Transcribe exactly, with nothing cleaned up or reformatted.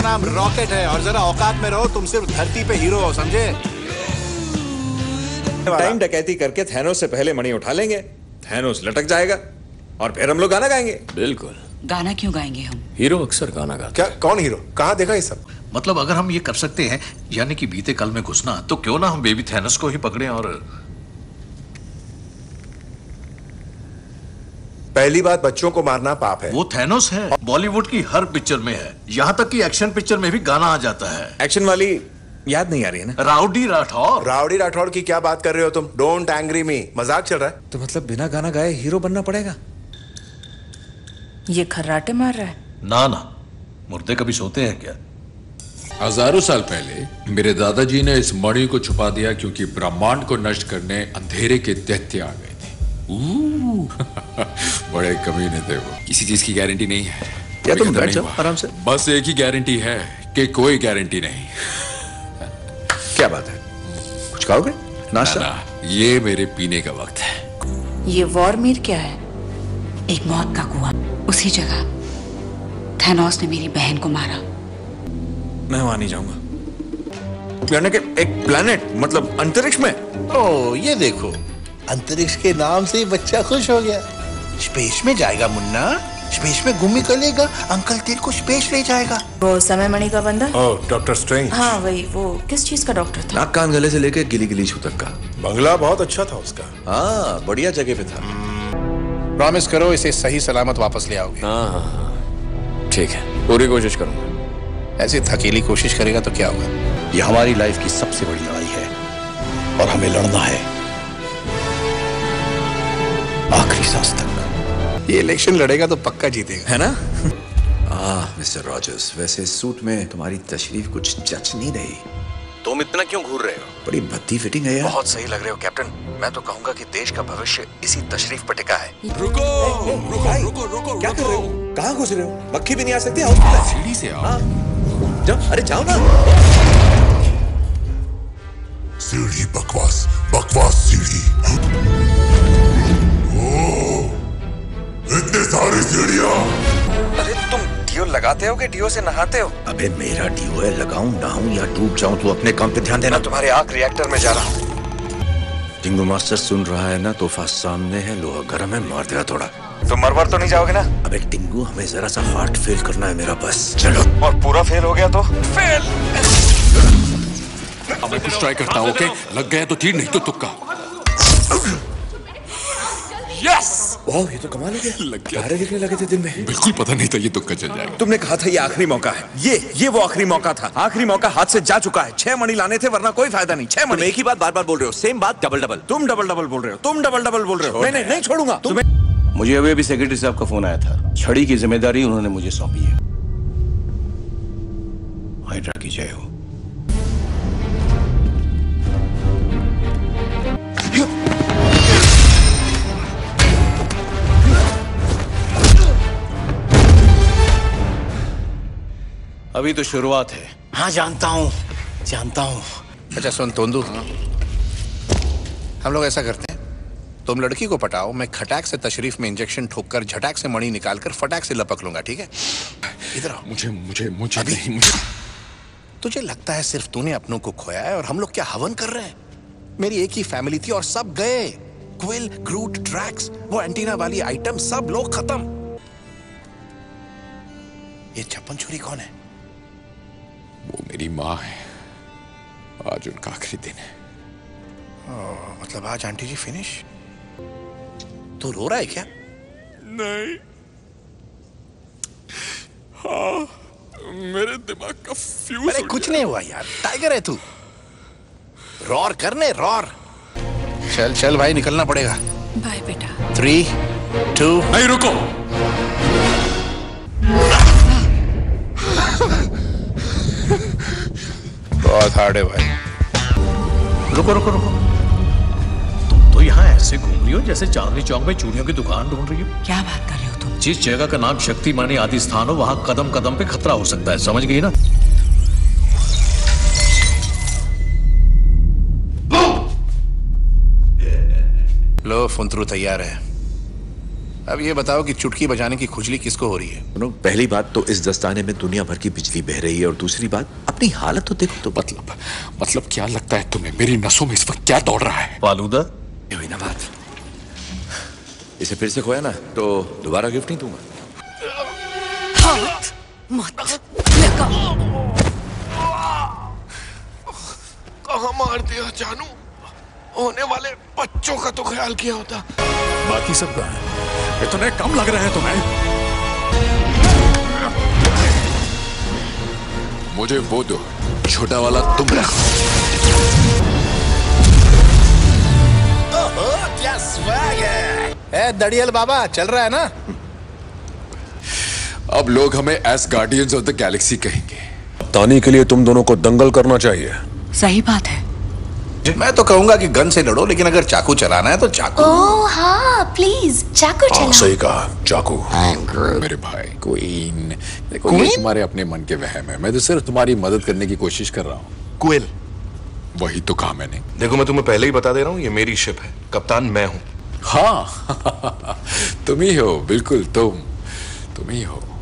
नाम रॉकेट है और जरा औकात में रहो, तुम सिर्फ धरती पे हीरो हो, समझे? टाइम डकैती करके थैनोस से पहले मणि उठा लेंगे, थैनोस लटक जाएगा और फिर हम लोग गाना गाएंगे। बिल्कुल। गाना क्यों गाएंगे हम? हीरो अक्सर गाना गाता। क्या? कौन हीरो? कहाँ देखा ये सब? मतलब अगर हम ये कर सकते हैं, यानी कि बीते कल में घुसना, तो क्यों ना हम बेबी थैनोस को ही पकड़ें और पहली बात, बच्चों को मारना पाप है। वो थैनोस है, बॉलीवुड की हर पिक्चर में है, यहाँ तक कि एक्शन पिक्चर में भी गाना आ जाता है। एक्शन वाली याद नहीं आ रही है ना? राउडी राठौर। राउडी राठौर की क्या बात कर रहे हो तुम? डोंट एंग्री मी, मजाक चल रहा है? तो मतलब बिना गाना गाए हीरो बनना पड़ेगा? ये खर्राटे मार रहा है? ना ना, मुर्दे कभी सोते हैं क्या? हजारों साल पहले मेरे दादाजी ने इस मणि को छुपा दिया क्योंकि ब्रह्मांड को नष्ट करने अंधेरे के दैत्य आ गए थे। बड़े कमीने थे वो। किसी चीज की गारंटी नहीं है। या तुम बैठ जाओ आराम से। बस एक ही गारंटी है कि कोई गारंटी नहीं। क्या बात है? कुछ खाओगे? नाश्ता? ना, ना, ये मेरे पीने का वक्त है। ये वॉरमीर क्या है? एक मौत का कुआं, उसी जगह थैनोस ने मेरी बहन को मारा। मैं वहां नहीं जाऊंगा। यानी कि एक प्लेनेट, मतलब अंतरिक्ष में। ओ, ये देखो, अंतरिक्ष के नाम से बच्चा खुश हो गया। स्पेस में जाएगा मुन्ना, स्पेस में घूमी करेगा, अंकल तेरे को स्पेस ले जाएगा। वो समय मणि का बंदा? Oh, Doctor Strange. हाँ वही। वो किस चीज का डॉक्टर था? नाक कान गले से लेके गिली गिली छू तक का। बंगला बहुत अच्छा था उसका। हाँ, बढ़िया जगह पे था। प्रॉमिस करो इसे सही सलामत वापस ले आओगे। हाँ हाँ हाँ, ठीक है, पूरी कोशिश करूंगा। ऐसे थकीली कोशिश करेगा तो क्या होगा? ये हमारी लाइफ की सबसे बड़ी लड़ाई है और हमें लड़ना है आखिरी सांस तक। ये इलेक्शन लड़ेगा तो पक्का जीतेगा, है ना? आह मिस्टर रॉजर्स, वैसे इस सूट में तुम्हारी तशरीफ कुछ जच नहीं रही। तुम इतना क्यों घूर रहे हो? बड़ी भद्दी फिटिंग है यार। बहुत सही लग रहे हो कैप्टन। मैं तो कहूंगा कि देश का भविष्य इसी तशरीफ पर टिका है। रुको रुको रुको रुको। क्या कर रहे हो? कहाँ घुस रहे हो? मक्खी भी नहीं आ सकती हॉस्पिटल? सीढ़ी से आओ। जाओ, अरे जाओ ना। सीढ़ी बकवास, बकवास सीढ़ी। ओह, इतने सारी सीढ़ियां। अरे तुम डीओ लगाते हो कि डीओ से नहाते हो? अबे मेरा डीओ है, लगाऊं नहाऊं या डूब जाऊं तो अपने काम पे ध्यान देना। तुम्हारे आग रिएक्टर में जा रहा हूँ। टिंगू मास्टर सुन रहा है ना? तोहफा सामने है, लोहा गर्म है, मार देगा थोड़ा। तुम मरवर तो नहीं जाओगे ना? अबे टिंगू, हमें जरा सा हार्ट फेल करना है मेरा, बस चलो। और पूरा फेल हो गया तो? फेल। अब मैं कुछ ट्राई करता हूँ, ओके? लग गया तो तीर, नहीं तो तुक्का। यस! वाह, ये तो कमाल हो गया। लग गया। तारे दिखने लगे थे दिन में। बिल्कुल पता नहीं था ये तुक्का चल जाएगा। तुमने कहा था ये आखिरी मौका है। ये ये वो आखिरी मौका था। आखिरी मौका हाथ से जा चुका है। छह मणि लाने थे, वरना कोई फायदा नहीं। छह मणि। तुम एक ही बात बार बार बोल रहे हो, सेम बात डबल डबल। तुम डबल डबल बोल रहे हो। तुम डबल डबल बोल रहे हो। नहीं नहीं नहीं छोड़ूंगा तुम्हें। मुझे अभी अभी सेक्रेटरी साहब का फोन आया था। छड़ी की जिम्मेदारी उन्होंने मुझे सौंपी है। हाइड्रा की जय हो। अभी तो शुरुआत है। हाँ जानता हूँ, जानता हूँ। अच्छा सुन तोंदू, हम लोग ऐसा करते हैं, तुम लड़की को पटाओ, मैं खटाक से तशरीफ में इंजेक्शन ठोककर झटाक से मणि निकालकर फटाक से लपक लूंगा, ठीक है? इधर आओ। मुझे मुझे मुझे नहीं, मुझे। तुझे लगता है सिर्फ तूने अपनों को खोया है और हम लोग क्या हवन कर रहे हैं? मेरी एक ही फैमिली थी और सब गए। क्विल, ग्रूट, ड्रैक्स, वो एंटीना वाली आइटम, सब लोग खत्म। ये छप्पन छुरी कौन है? वो मेरी माँ है। आज उनका आखिरी दिन है। ओ, मतलब आज आंटी जी फिनिश? तू रो रहा है क्या? नहीं। हाँ, मेरे दिमाग का फ्यूज। अरे कुछ नहीं हुआ यार, टाइगर है तू। रॉर करने रॉर। चल चल भाई, निकलना पड़ेगा। बाय बेटा। Three two. नहीं रुको। बहुत हार्ड है भाई। रुको रुको रुको, तुम तो यहाँ ऐसे घूम रही हो जैसे चांदनी चौक में चूड़ियों की दुकान ढूंढ रही हो। क्या बात कर रहे हो तुम? जिस जगह का नाम शक्ति मानी आदि स्थान हो, वहां कदम कदम पे खतरा हो सकता है, समझ गई ना? लो फुंतरू तैयार है। अब ये बताओ कि चुटकी बजाने की खुजली किसको हो रही है? सुनो, पहली बात तो इस दस्ताने में दुनिया भर की बिजली बह रही है और दूसरी बात अपनी हालत तो देखो। तो मतलब मतलब क्या लगता है तुम्हें मेरी नसों में इस वक्त क्या दौड़ रहा है? फालूदा। ये हुई ना बात। इसे फिर से खोया ना तो दोबारा गिफ्ट नहीं दूंगा। हाथ मत लगा। कहाँ मार दिया जानू? होने वाले बच्चों का तो ख्याल किया होता। बाकी सब कहाँ है? इतने कम लग रहे हैं तुम्हें? मुझे वो दो, छोटा वाला तुम रखो। ओहो, क्या स्वैग है। ए दड़ियल बाबा, चल रहा है ना? अब लोग हमें as Guardians of the Galaxy कहेंगे। तानी के लिए तुम दोनों को दंगल करना चाहिए। सही बात है। मैं तो कहूंगा कि गन से लड़ो, लेकिन अगर चाकू चलाना है तो चाकू। ओह हाँ, प्लीज चाकू चलाओ। सही कहा, चाकू। मेरे भाई क्वीन, देखो ये तुम्हारे अपने मन के वहम है। मैं तो सिर्फ तुम्हारी मदद करने की कोशिश कर रहा हूँ। क्विल, वही तो कहा मैंने। देखो मैं तुम्हें पहले ही बता दे रहा हूँ, ये मेरी शिप है, कप्तान मैं हूँ। हाँ तुम ही हो, बिल्कुल तुम तुम ही हो।